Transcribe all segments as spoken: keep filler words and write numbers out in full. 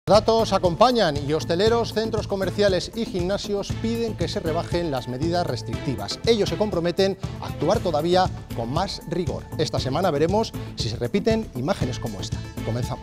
Datos acompañan y hosteleros, centros comerciales y gimnasios piden que se rebajen las medidas restrictivas. Ellos se comprometen a actuar todavía con más rigor. Esta semana veremos si se repiten imágenes como esta. Comenzamos.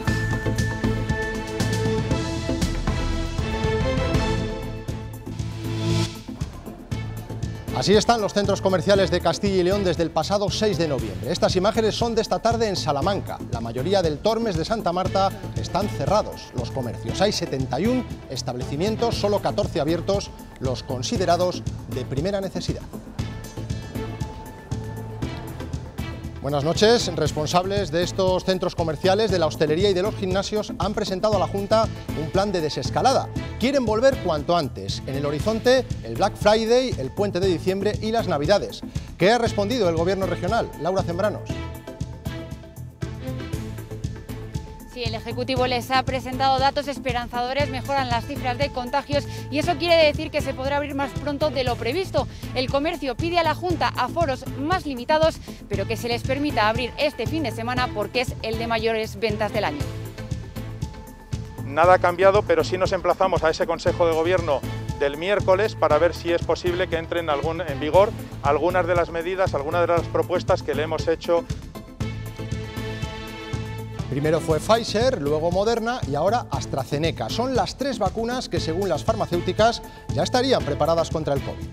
Así están los centros comerciales de Castilla y León desde el pasado seis de noviembre. Estas imágenes son de esta tarde en Salamanca. La mayoría del Tormes de Santa Marta están cerrados los comercios. Hay setenta y un establecimientos, solo catorce abiertos, los considerados de primera necesidad. Buenas noches. Responsables de estos centros comerciales, de la hostelería y de los gimnasios han presentado a la Junta un plan de desescalada. Quieren volver cuanto antes. En el horizonte, el Black Friday, el puente de diciembre y las Navidades. ¿Qué ha respondido el Gobierno regional? Laura Zembranos. Sí, el Ejecutivo les ha presentado datos esperanzadores, mejoran las cifras de contagios y eso quiere decir que se podrá abrir más pronto de lo previsto. El comercio pide a la Junta aforos más limitados, pero que se les permita abrir este fin de semana porque es el de mayores ventas del año. Nada ha cambiado, pero sí nos emplazamos a ese Consejo de Gobierno del miércoles para ver si es posible que entren algún, en vigor algunas de las medidas, algunas de las propuestas que le hemos hecho. Primero fue Pfizer, luego Moderna y ahora AstraZeneca. Son las tres vacunas que, según las farmacéuticas, ya estarían preparadas contra el COVID.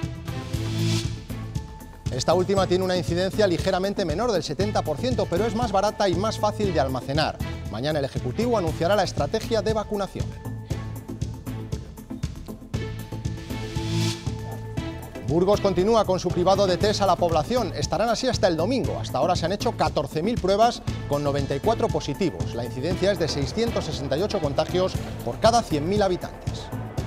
Esta última tiene una incidencia ligeramente menor del setenta por ciento, pero es más barata y más fácil de almacenar. Mañana el Ejecutivo anunciará la estrategia de vacunación. Burgos continúa con su cribado de test a la población. Estarán así hasta el domingo. Hasta ahora se han hecho catorce mil pruebas con noventa y cuatro positivos. La incidencia es de seiscientos sesenta y ocho contagios por cada cien mil habitantes.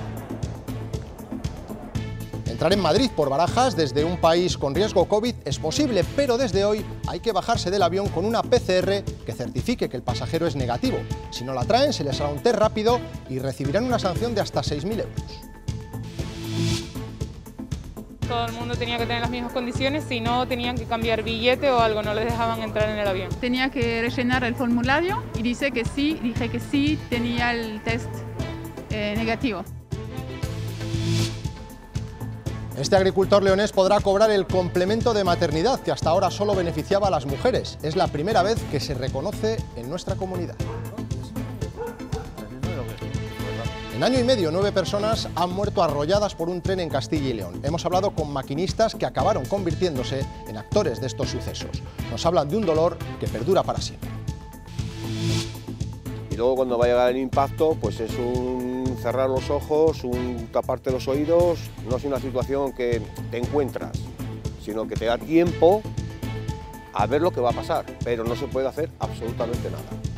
Entrar en Madrid por Barajas desde un país con riesgo COVID es posible, pero desde hoy hay que bajarse del avión con una P C R que certifique que el pasajero es negativo. Si no la traen, se les hará un test rápido y recibirán una sanción de hasta seis mil euros. Todo el mundo tenía que tener las mismas condiciones, si no tenían que cambiar billete o algo, no les dejaban entrar en el avión. Tenía que rellenar el formulario y dice que sí, dije que sí, tenía el test eh, negativo. Este agricultor leonés podrá cobrar el complemento de maternidad que hasta ahora solo beneficiaba a las mujeres. Es la primera vez que se reconoce en nuestra comunidad. En año y medio, nueve personas han muerto arrolladas por un tren en Castilla y León. Hemos hablado con maquinistas que acabaron convirtiéndose en actores de estos sucesos. Nos hablan de un dolor que perdura para siempre. Y luego cuando va a llegar el impacto, pues es un cerrar los ojos, un taparte los oídos. No es una situación que te encuentras, sino que te da tiempo a ver lo que va a pasar, pero no se puede hacer absolutamente nada.